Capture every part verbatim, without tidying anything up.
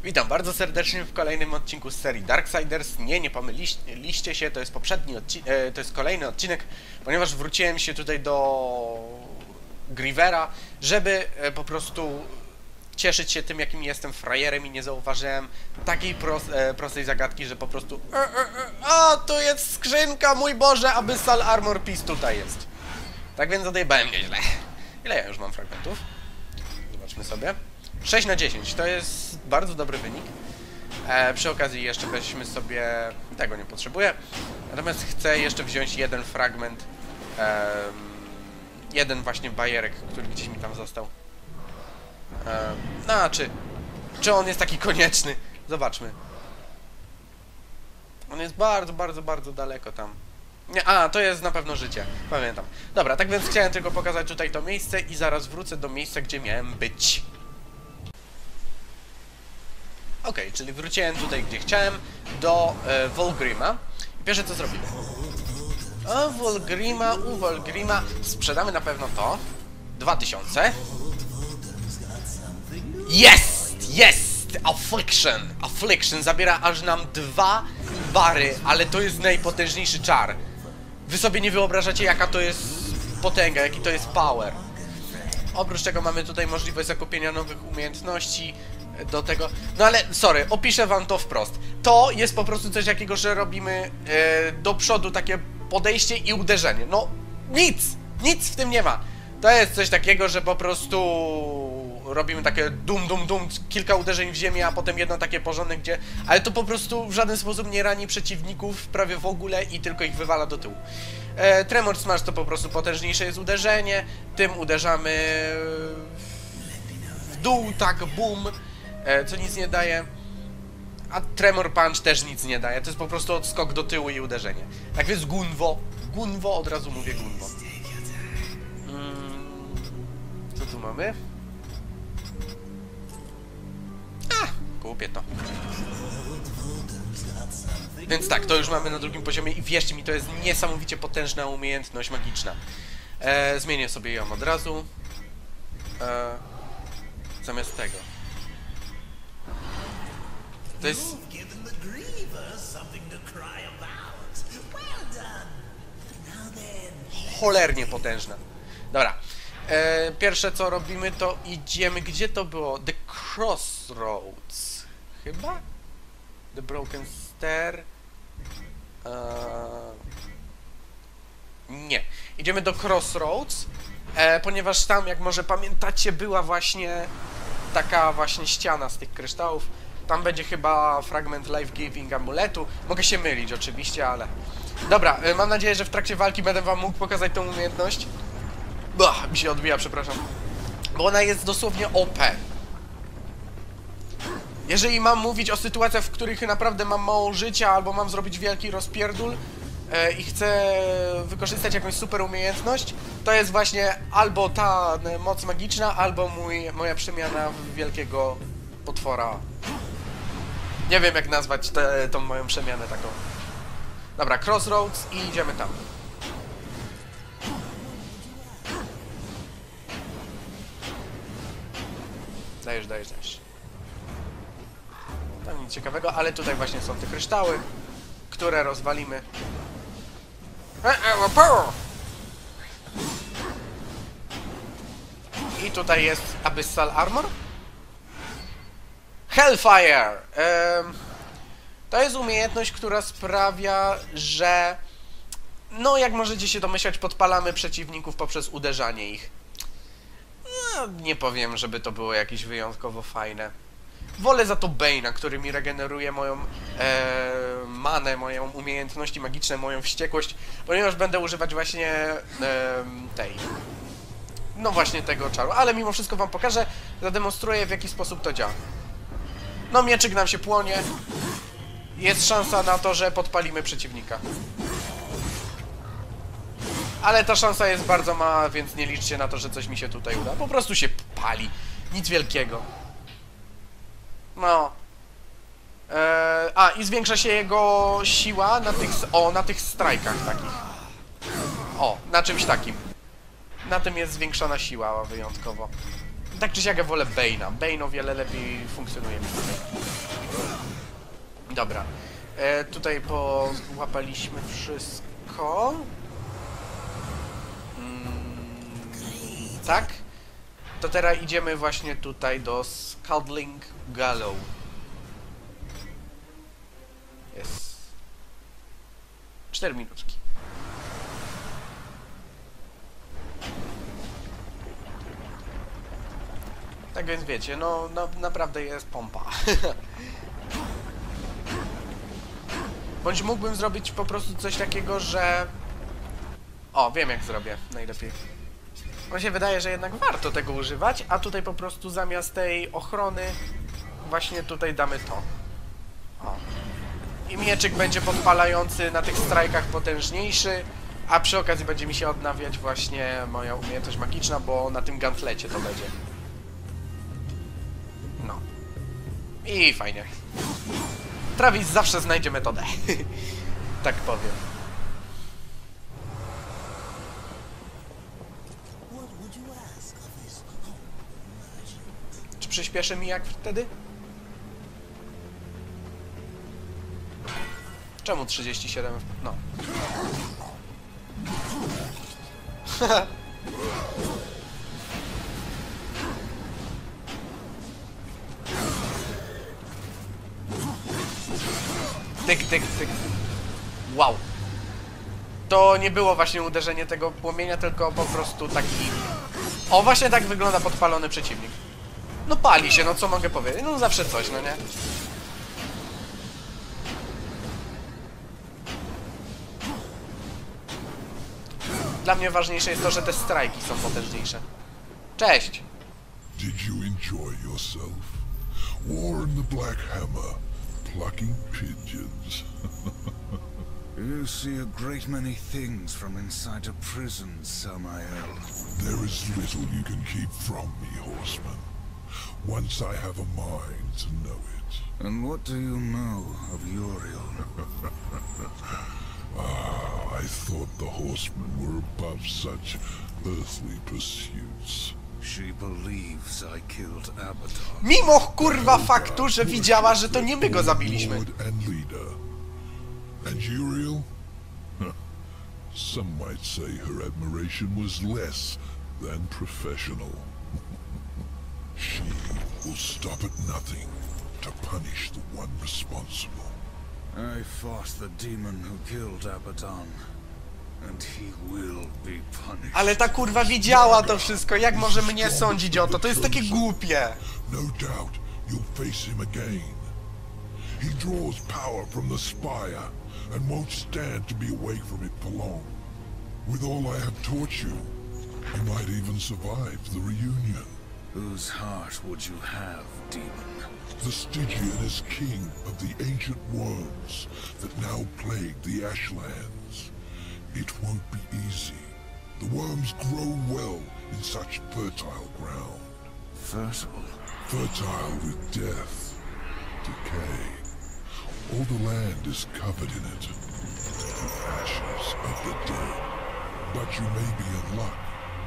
Witam bardzo serdecznie w kolejnym odcinku z serii Darksiders. Nie, nie pomyliście się, to jest poprzedni odcinek, to jest kolejny odcinek, ponieważ wróciłem się tutaj do Grievera, żeby po prostu cieszyć się tym, jakim jestem frajerem i nie zauważyłem takiej pros prostej zagadki, że po prostu e, e, e, o, tu jest skrzynka, mój Boże, Abyssal Armor Piece tutaj jest. Tak więc odjebałem nieźle. Ile ja już mam fragmentów? Zobaczmy sobie. sześć na dziesięć, to jest bardzo dobry wynik. E, przy okazji jeszcze weźmy sobie... Tego nie potrzebuję. Natomiast chcę jeszcze wziąć jeden fragment. E, jeden właśnie bajerek, który gdzieś mi tam został. E, no, a czy... Czy on jest taki konieczny? Zobaczmy. On jest bardzo, bardzo, bardzo daleko tam. Nie, a, to jest na pewno życie. Pamiętam. Dobra, tak więc chciałem tylko pokazać tutaj to miejsce i zaraz wrócę do miejsca, gdzie miałem być. Ok, czyli wróciłem tutaj, gdzie chciałem, do e, Volgrima. I pierwsze co zrobimy. O, Volgrima, u Volgrima sprzedamy na pewno to. dwa tysiące. Jest! Jest! Affliction! Affliction zabiera aż nam dwa bary, ale to jest najpotężniejszy czar. Wy sobie nie wyobrażacie, jaka to jest potęga, jaki to jest power. Oprócz tego mamy tutaj możliwość zakupienia nowych umiejętności do tego. No ale, sorry, opiszę wam to wprost. To jest po prostu coś takiego, że robimy e, do przodu takie podejście i uderzenie. No, nic! Nic w tym nie ma. To jest coś takiego, że po prostu robimy takie dum, dum, dum, kilka uderzeń w ziemię, a potem jedno takie porządne, gdzie... Ale to po prostu w żaden sposób nie rani przeciwników prawie w ogóle i tylko ich wywala do tyłu. E, Tremor Smash to po prostu potężniejsze jest uderzenie. Tym uderzamy w dół, tak, bum, e, co nic nie daje. A Tremor Punch też nic nie daje. To jest po prostu odskok do tyłu i uderzenie. Tak więc Gunwo. Gunwo, od razu mówię Gunwo. Hmm, co tu mamy? A, kupię to. Więc tak, to już mamy na drugim poziomie i wierzcie mi, to jest niesamowicie potężna umiejętność magiczna. E, zmienię sobie ją od razu. E, zamiast tego. To jest... cholernie potężna. Dobra. E, pierwsze co robimy, to idziemy... Gdzie to było? The Crossroads. Chyba? The Broken Stair. Eee... Nie. Idziemy do Crossroads, e, ponieważ tam, jak może pamiętacie, była właśnie taka właśnie ściana z tych kryształów. Tam będzie chyba fragment life-giving amuletu. Mogę się mylić oczywiście, ale... Dobra, e, mam nadzieję, że w trakcie walki będę wam mógł pokazać tą umiejętność. Bah, mi się odbija, przepraszam. Bo ona jest dosłownie O P. Jeżeli mam mówić o sytuacjach, w których naprawdę mam mało życia, albo mam zrobić wielki rozpierdul e, i chcę wykorzystać jakąś super umiejętność, to jest właśnie albo ta moc magiczna, albo mój, moja przemiana w wielkiego potwora. Nie wiem, jak nazwać te, tą moją przemianę taką. Dobra, Crossroads i idziemy tam. Dajesz, dajesz, dajesz. Tam nic ciekawego, ale tutaj właśnie są te kryształy, które rozwalimy. I tutaj jest Abyssal Armor. Hellfire! Ehm, to jest umiejętność, która sprawia, że... No, jak możecie się domyślać, podpalamy przeciwników poprzez uderzanie ich. No, nie powiem, żeby to było jakieś wyjątkowo fajne. Wolę za to Bane'a, który mi regeneruje moją e, manę, moją umiejętności magiczne, moją wściekłość, ponieważ będę używać właśnie e, tej... No właśnie tego czaru, ale mimo wszystko wam pokażę, zademonstruję, w jaki sposób to działa. No, mieczyk nam się płonie. Jest szansa na to, że podpalimy przeciwnika. Ale ta szansa jest bardzo mała, więc nie liczcie na to, że coś mi się tutaj uda. Po prostu się pali. Nic wielkiego. No. Eee, a, i zwiększa się jego siła na tych... O, na tych strajkach takich. O, na czymś takim. Na tym jest zwiększona siła wyjątkowo. Tak czy siak ja wolę Bane'a. Bane o wiele lepiej funkcjonuje mi tutaj. Dobra. E, tutaj połapaliśmy wszystko. Mm, tak? To teraz idziemy właśnie tutaj do Scalding Gallow. Jest. Cztery minutki. Tak więc wiecie, no, no naprawdę jest pompa. Bądź mógłbym zrobić po prostu coś takiego, że... O, wiem jak zrobię najlepiej. Bo się wydaje, że jednak warto tego używać, a tutaj po prostu zamiast tej ochrony właśnie tutaj damy to. O. I mieczyk będzie podpalający na tych strajkach potężniejszy, a przy okazji będzie mi się odnawiać właśnie moja umiejętność magiczna, bo na tym gantlecie to będzie. No. I fajnie. Travis zawsze znajdzie metodę. Tak powiem. Czy przyspieszy mi jak wtedy? Czemu trzydzieści siedem? No. Tyk, tyk, tyk. Wow. To nie było właśnie uderzenie tego płomienia, tylko po prostu taki... O, właśnie tak wygląda podpalony przeciwnik. No pali się, no co mogę powiedzieć? No zawsze coś, no nie? Dla mnie ważniejsze jest to, że te strajki są potężniejsze. Cześć! Did you enjoy yourself? War in the Black Hammer, plucking pigeons. You see a great many things from inside a prison, Samael. There is little you can keep from me, horseman. Once I have a mind to know it. And what do you know of Uriel? Ah, I thought the horsemen were above such earthly pursuits. She believes I killed Abaddon. Mimo kurwa faktu, że widziała, że to nie my go zabiliśmy. Lord and leader. And Uriel? Huh. Some might say her admiration was less than professional. She will stop at nothing to punish the one responsible. I fought the demon who killed Abaddon, and he will be punished. Ale ta kurwa widziała to wszystko, jak może mnie sądzić o to? To jest takie głupie. No doubt you'll face him again. He draws power from the spire and won't stand to be away from it for long. With all I have taught you, you might even survive the reunion. Whose heart would you have, demon? The Stygian is king of the ancient worms that now plague the Ashlands. It won't be easy. The worms grow well in such fertile ground. Fertile? Fertile with death, decay. All the land is covered in it. The ashes of the dead. But you may be in luck.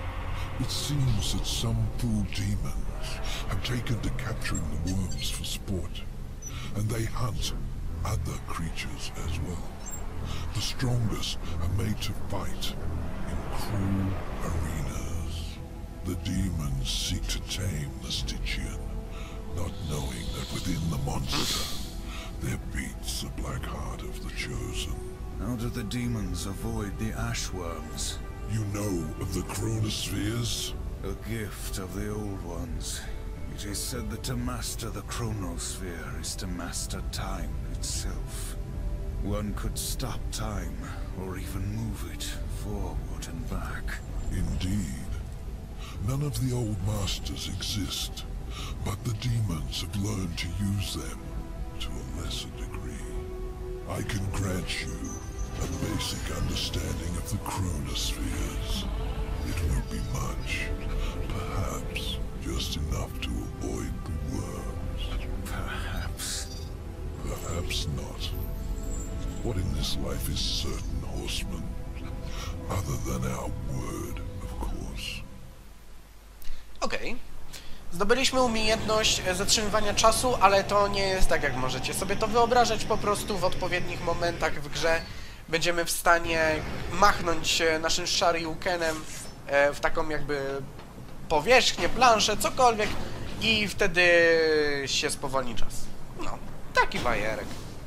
It seems that some fool demons have taken to capturing the worms for sport, and they hunt other creatures as well. The strongest are made to fight in cruel arenas. The demons seek to tame the Stygian, not knowing that within the monster there beats the black heart of the chosen. How do the demons avoid the ashworms? You know of the chronospheres? A gift of the old ones. It is said that to master the chronosphere is to master time itself. One could stop time, or even move it forward and back. Indeed. None of the old masters exist, but the demons have learned to use them to a lesser degree. I can grant you a basic understanding of the chronospheres. It won't be much. Perhaps just enough to avoid the worms. Perhaps. Perhaps not. What in this life is certain, horseman? Other than our word, of course. Okej. Zdobyliśmy umiejętność zatrzymywania czasu, ale to nie jest tak, jak możecie sobie to wyobrażać. Po prostu w odpowiednich momentach w grze będziemy w stanie machnąć naszym Shoryukenem w taką jakby powierzchnię, planszę, cokolwiek i wtedy się spowolni czas. No, taki bajerek.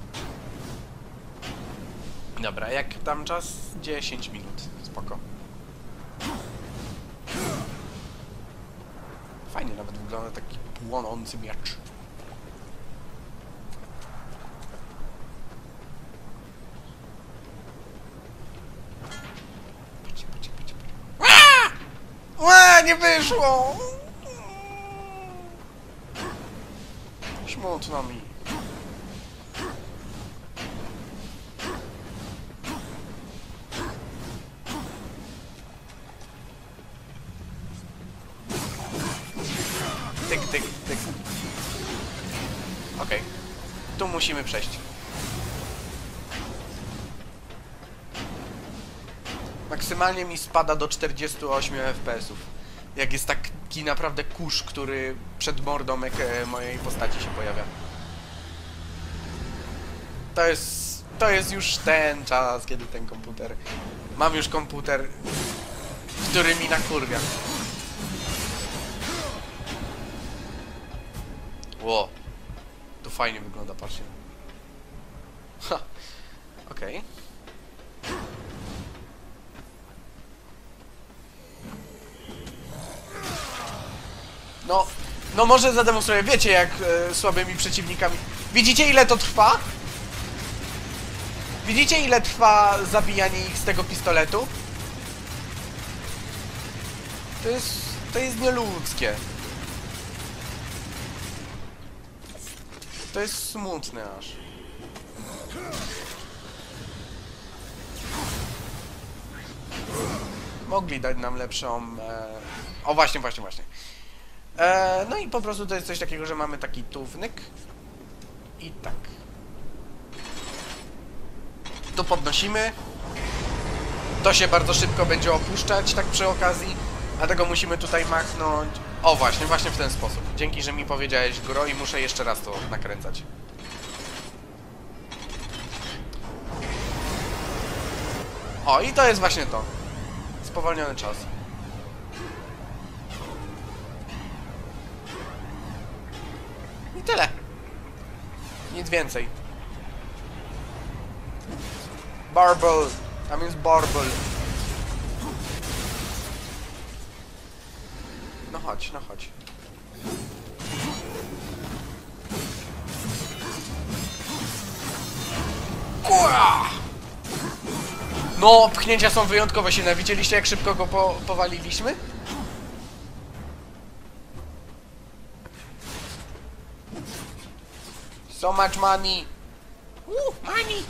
Dobra, jak tam czas? dziesięć minut. Spoko. Fajnie nawet wygląda taki płonący miecz. Patrzcie, patrzcie, patrzcie. Ła, nie wyszło! Smutno mi. Tyk, tyk, tyk. Okej. Okay. Tu musimy przejść. Maksymalnie mi spada do czterdziestu ośmiu F P S ów. Jak jest taki naprawdę kurz, który przed mordą jak mojej postaci się pojawia. To jest... To jest już ten czas, kiedy ten komputer... Mam już komputer, który mi nakurwia. Ło. To fajnie wygląda, patrzcie. Ha. Okej. Okay. No, no może zademonstruję. Wiecie, jak e, słabymi przeciwnikami... Widzicie, ile to trwa? Widzicie, ile trwa zabijanie ich z tego pistoletu? To jest... To jest nieludzkie. To jest smutne aż. Mogli dać nam lepszą... E... O, właśnie, właśnie, właśnie. E, no i po prostu to jest coś takiego, że mamy taki tuwnyk. I tak. Tu podnosimy. To się bardzo szybko będzie opuszczać, tak przy okazji. Dlatego musimy tutaj machnąć... O właśnie, właśnie w ten sposób. Dzięki, że mi powiedziałeś, Gro, i muszę jeszcze raz to nakręcać. O, i to jest właśnie to. Spowolniony czas. I tyle. Nic więcej. Barbel. Tam jest barbel. No chodź, no chodź. Kura! No, pchnięcia są wyjątkowo silne. Widzieliście, jak szybko go po powaliliśmy? So much money. Uh, money.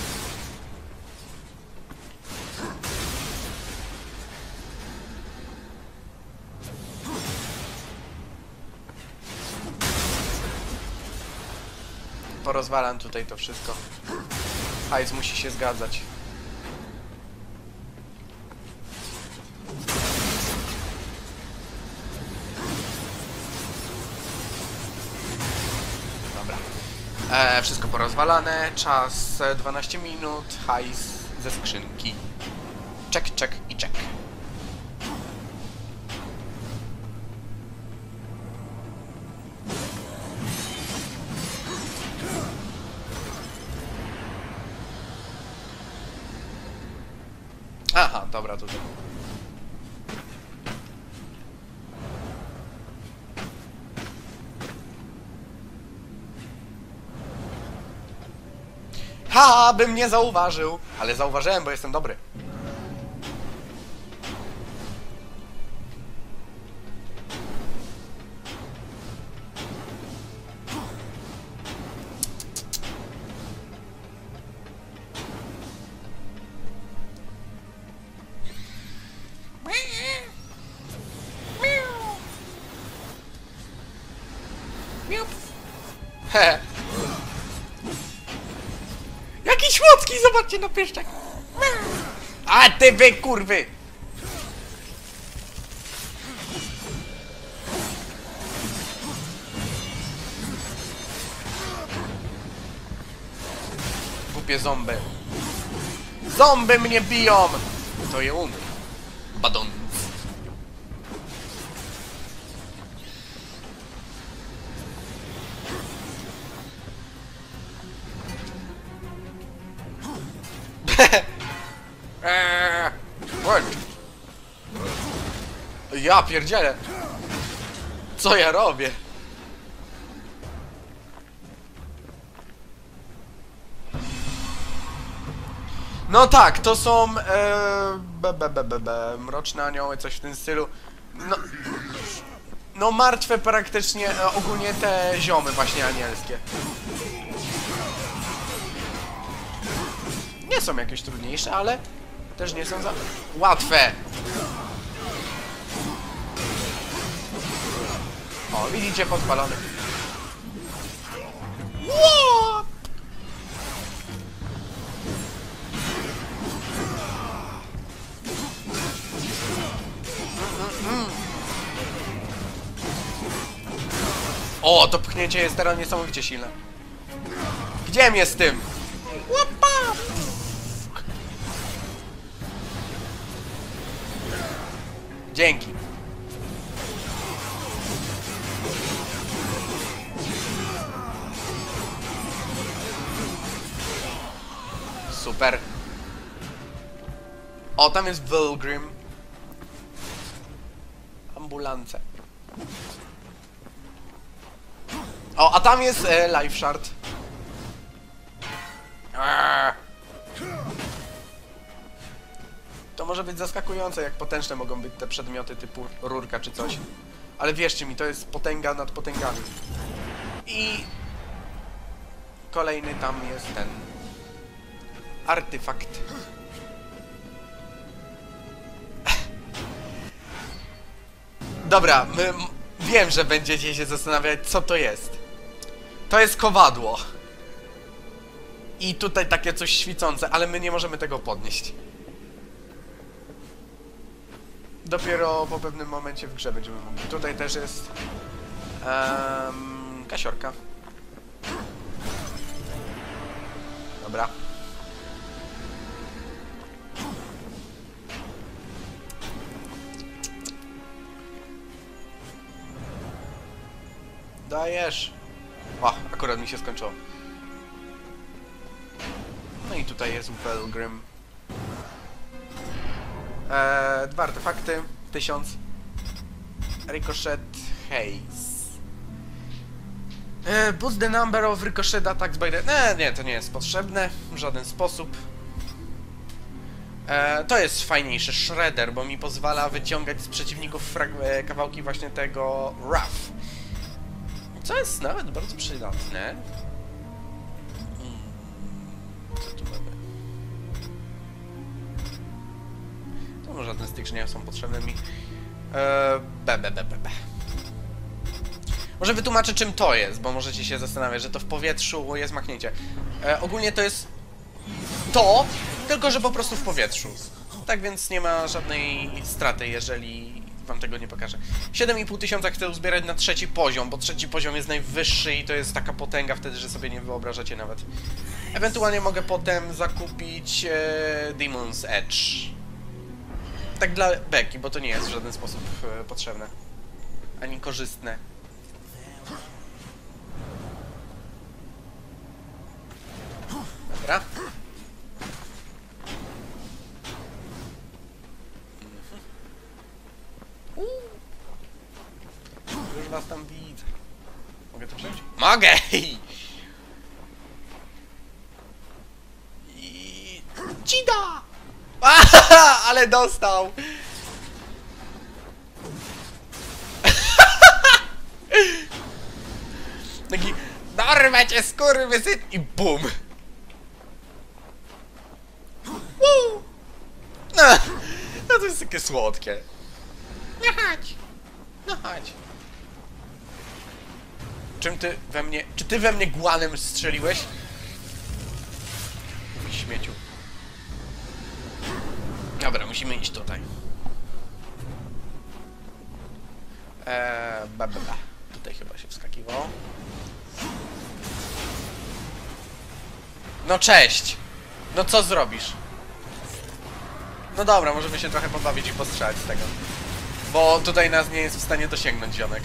Porozwalam tutaj to wszystko. Hajs musi się zgadzać. Dobra. E, wszystko porozwalane. Czas dwanaście minut. Hajs ze skrzynki. Czek, czek i czek. Aha, dobra, tutaj. Ha, bym nie zauważył. Ale zauważyłem, bo jestem dobry. He. Jaki słodki, zobaczcie na pieszczak. A ty wy kurwy. Głupie zombie. Zombie mnie biją! To je um. Badon. Eee, ja pierdzielę. Co ja robię? No tak, to są e, be, be, be, be, be, mroczne anioły, coś w tym stylu. No, no martwe praktycznie, e, ogólnie te ziomy właśnie anielskie. Nie są jakieś trudniejsze, ale też nie są za łatwe. O, widzicie, podpalony. What? O, to pchnięcie jest teraz niesamowicie silne. Gdzie mnie z tym? Łopa! Dzięki. Super. O, tam jest Vulgrim. Ambulance. O, a tam jest e, Life Shard. Arr. To może być zaskakujące, jak potężne mogą być te przedmioty typu rurka czy coś. Ale wierzcie mi, to jest potęga nad potęgami. I kolejny tam jest ten artefakt. Dobra, my, wiem, że będziecie się zastanawiać, co to jest. To jest kowadło. I tutaj takie coś świecące, ale my nie możemy tego podnieść. Dopiero po pewnym momencie w grze będziemy mogli. Tutaj też jest um, kasiorka. Dobra. Dajesz. O, akurat mi się skończyło. No i tutaj jest Vulgrim. Eee, dwa artefakty. Tysiąc. Ricochet Haze. Eee, boost the number of ricochet attacks by the... Nie, nie, to nie jest potrzebne. W żaden sposób. Eee, to jest fajniejszy Shredder, bo mi pozwala wyciągać z przeciwników e, kawałki właśnie tego Rough. Co jest nawet bardzo przydatne. Hmm. Co tu mamy? To może żadne z tych nie są potrzebne mi. Eee, be, be, be, be, be. Może wytłumaczę, czym to jest, bo możecie się zastanawiać, że to w powietrzu jest machnięcie. Eee, ogólnie to jest to, tylko że po prostu w powietrzu. Tak więc nie ma żadnej straty, jeżeli wam tego nie pokażę. siedem i pół tysiąca chcę uzbierać na trzeci poziom, bo trzeci poziom jest najwyższy i to jest taka potęga wtedy, że sobie nie wyobrażacie nawet. Ewentualnie mogę potem zakupić e, Demon's Edge. Tak dla beki, bo to nie jest w żaden sposób e, potrzebne. Ani korzystne. Dobra. Już was tam widzę. Mogę to wziąć? Mogę! I... Cida! Aha, ale dostał! Taki... Dorwę cię, skurwysyn! I bum! Woo! No, no to jest takie słodkie. No chodź! No chodź. Czym ty we mnie... Czy ty we mnie guanem strzeliłeś? Śmieciu. Dobra, musimy iść tutaj. Eee, ba, ba, ba. Tutaj chyba się wskakiwało. No cześć! No co zrobisz? No dobra, możemy się trochę pobawić i postrzelać z tego. Bo tutaj nas nie jest w stanie dosięgnąć ziomek.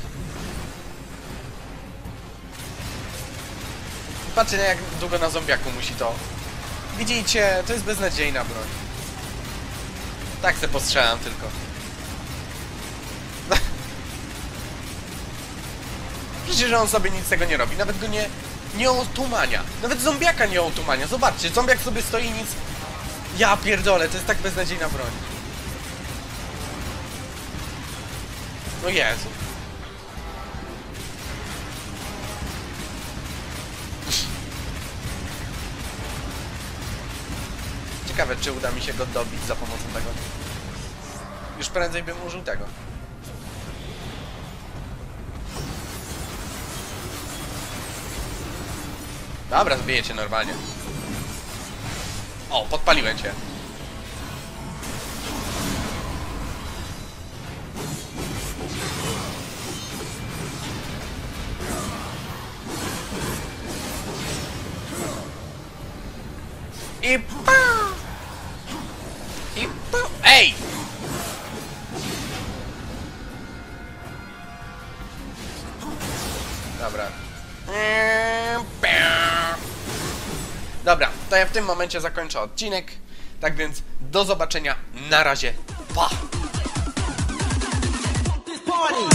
Patrzcie, jak długo na zombiaku musi to. Widzicie, to jest beznadziejna broń. Tak se postrzelam tylko. Przecież on sobie nic z tego nie robi, nawet go nie, nie otumania. Nawet zombiaka nie otumania. Zobaczcie, zombiak sobie stoi i nic... Ja pierdolę, to jest tak beznadziejna broń. No Jezu. Ciekawe, czy uda mi się go dobić za pomocą tego. Już prędzej bym użył tego. Dobra, zbiję cię normalnie. O, podpaliłem cię. I pa! I pa! Ej! Dobra. Dobra, to ja w tym momencie zakończę odcinek. Tak więc do zobaczenia. Na razie. Pa!